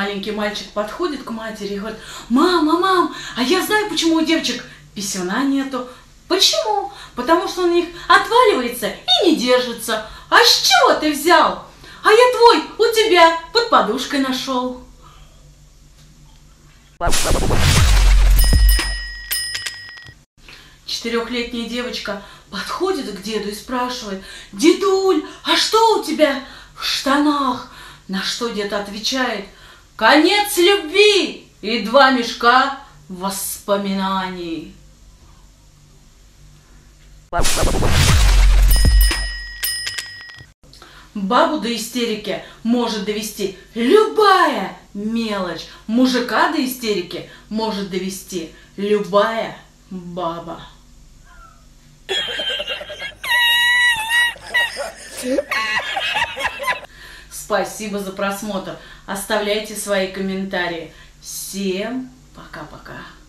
маленький мальчик подходит к матери и говорит: мама, мам, а я знаю, почему у девочек писюна нету. Почему? Потому что он у них отваливается и не держится. А с чего ты взял? А я твой у тебя под подушкой нашел. Четырехлетняя девочка подходит к деду и спрашивает: дедуль, а что у тебя в штанах? На что дед отвечает: конец любви и 2 мешка воспоминаний. Бабу до истерики может довести любая мелочь. Мужика до истерики может довести любая баба. Спасибо за просмотр. Оставляйте свои комментарии. Всем пока-пока.